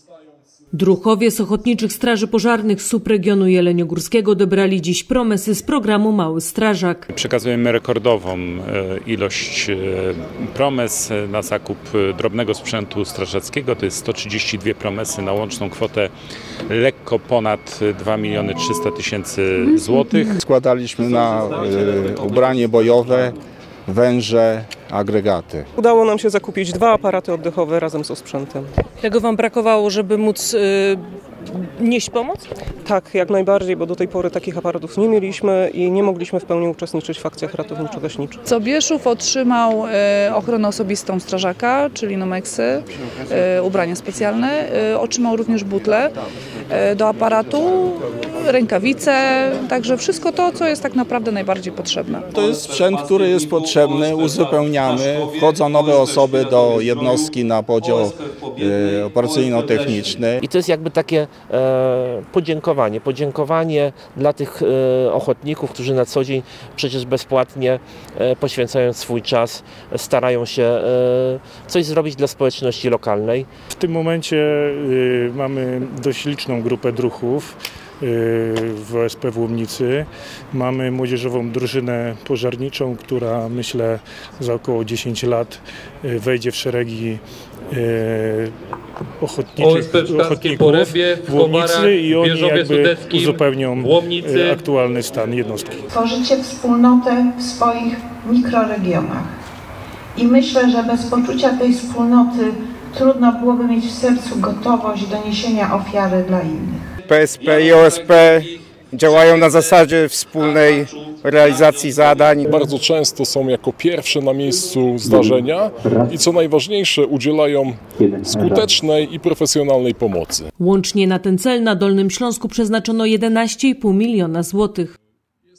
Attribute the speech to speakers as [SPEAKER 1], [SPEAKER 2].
[SPEAKER 1] Druhowie z Ochotniczych Straży Pożarnych z subregionu jeleniogórskiego odebrali dziś promesy z programu Mały Strażak.
[SPEAKER 2] Przekazujemy rekordową ilość promes na zakup drobnego sprzętu strażackiego. To jest 132 promesy na łączną kwotę lekko ponad 2 300 000 złotych.
[SPEAKER 3] Składaliśmy na ubranie bojowe, węże, agregaty.
[SPEAKER 4] Udało nam się zakupić 2 aparaty oddechowe razem z osprzętem.
[SPEAKER 1] Czego wam brakowało, żeby móc nieść pomoc?
[SPEAKER 4] Tak, jak najbardziej, bo do tej pory takich aparatów nie mieliśmy i nie mogliśmy w pełni uczestniczyć w akcjach ratowniczo-gaśniczych.
[SPEAKER 5] Zobieszów otrzymał ochronę osobistą strażaka, czyli nomeksy, ubrania specjalne. Otrzymał również butle do aparatu, rękawice, także wszystko to, co jest tak naprawdę najbardziej potrzebne.
[SPEAKER 3] To jest sprzęt, który jest potrzebny, uzupełniamy. Wchodzą nowe osoby do jednostki na podział operacyjno-techniczny.
[SPEAKER 6] I to jest jakby takie podziękowanie dla tych ochotników, którzy na co dzień przecież bezpłatnie poświęcają swój czas, starają się coś zrobić dla społeczności lokalnej.
[SPEAKER 7] W tym momencie mamy dość liczną grupę druhów w OSP w Łomnicy. Mamy młodzieżową drużynę pożarniczą, która myślę za około 10 lat wejdzie w szeregi ochotników w Łomnicy i oni jakby uzupełnią aktualny stan jednostki.
[SPEAKER 8] Tworzycie wspólnotę w swoich mikroregionach i myślę, że bez poczucia tej wspólnoty trudno byłoby mieć w sercu gotowość do niesienia ofiary dla innych.
[SPEAKER 9] PSP i OSP działają na zasadzie wspólnej realizacji zadań.
[SPEAKER 10] Bardzo często są jako pierwsze na miejscu zdarzenia i co najważniejsze udzielają skutecznej i profesjonalnej pomocy.
[SPEAKER 1] Łącznie na ten cel na Dolnym Śląsku przeznaczono 11,5 miliona złotych.